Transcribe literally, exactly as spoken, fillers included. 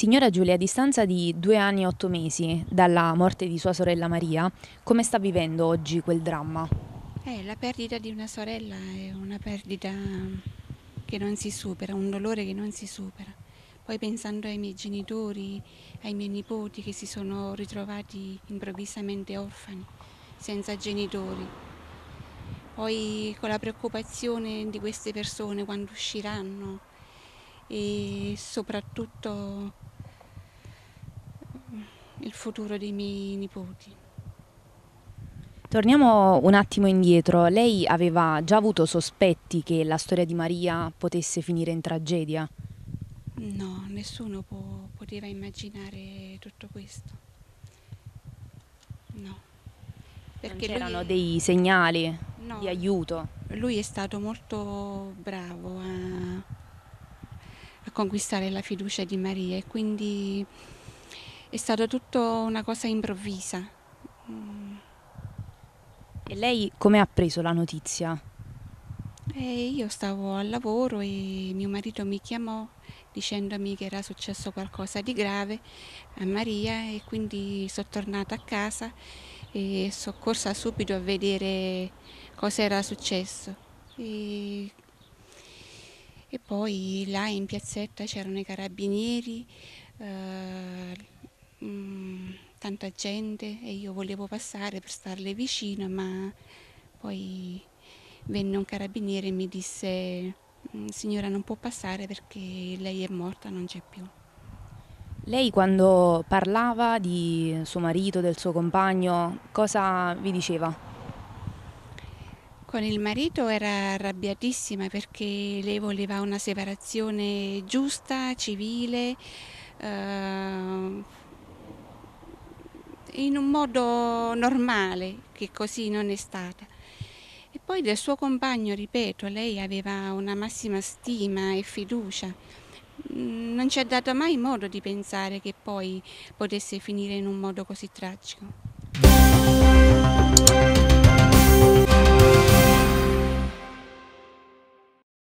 Signora Giulia, a distanza di due anni e otto mesi dalla morte di sua sorella Maria, come sta vivendo oggi quel dramma? Eh, la perdita di una sorella è una perdita che non si supera, un dolore che non si supera. Poi pensando ai miei genitori, ai miei nipoti che si sono ritrovati improvvisamente orfani, senza genitori. Poi con la preoccupazione di queste persone quando usciranno e soprattutto il futuro dei miei nipoti. Torniamo un attimo indietro. Lei aveva già avuto sospetti che la storia di Maria potesse finire in tragedia? No, nessuno può- poteva immaginare tutto questo. No, Non perché lui c'erano è, dei segnali di no, aiuto? lui è stato molto bravo a, a conquistare la fiducia di Maria e quindi è stato tutto una cosa improvvisa. Mm. E lei come ha preso la notizia? E io stavo al lavoro e mio marito mi chiamò dicendomi che era successo qualcosa di grave a Maria e quindi sono tornata a casa e sono corsa subito a vedere cosa era successo. E, e poi là in piazzetta c'erano i carabinieri, eh, mm, tanta gente e io volevo passare per starle vicino, ma poi venne un carabiniere e mi disse: "Mm, signora, non può passare perché lei è morta, non c'è più." Lei quando parlava di suo marito, del suo compagno, cosa vi diceva? Con il marito era arrabbiatissima perché lei voleva una separazione giusta, civile, eh, in un modo normale, che così non è stata. E poi del suo compagno, ripeto, lei aveva una massima stima e fiducia. Mm, Non ci ha dato mai modo di pensare che poi potesse finire in un modo così tragico.